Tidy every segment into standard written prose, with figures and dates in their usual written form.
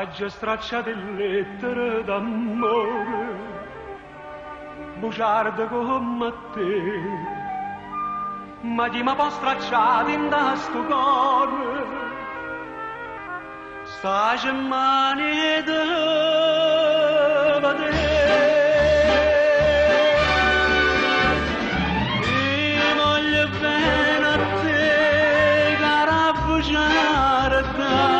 Saggia stracciate lettere d'amore, bugiarda come te, ma chi mi può stracciare in da sto cuore? Stai mani di vedere. E voglio bene a te, cara bugiarda.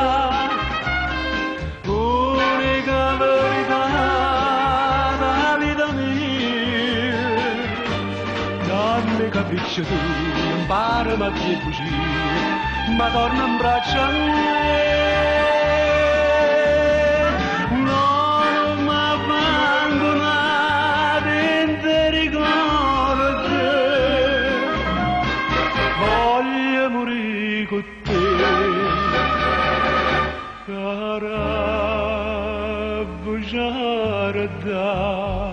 Capisci tu, imparami a te fuggire, ma torna in braccio a me. Non mi abbandonare, in te ricordo, voglio morire con te, cara bugiarda.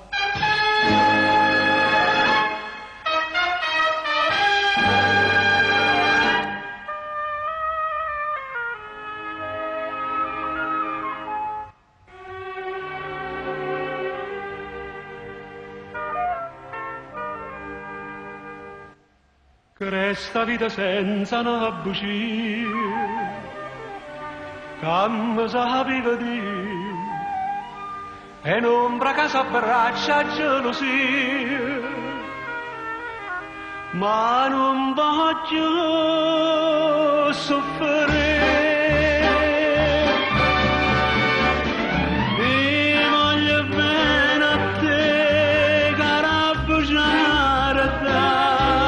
Che resta vita senza una bugia, che mi sapeva dire, e un'ombra che s'abbraccia gelosia, ma non voglio soffrire. E voglio bene a te, cara bugiarda.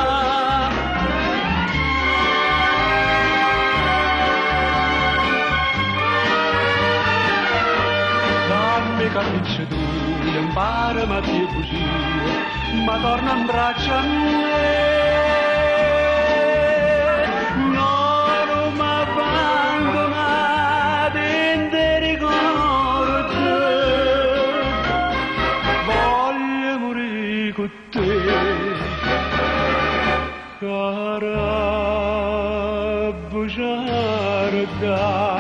Capisci tu, imparami a te fuggire, ma torna in braccio a me. Non mi abbandonare, in te ricordo, voglio morire con te, cara bugiarda.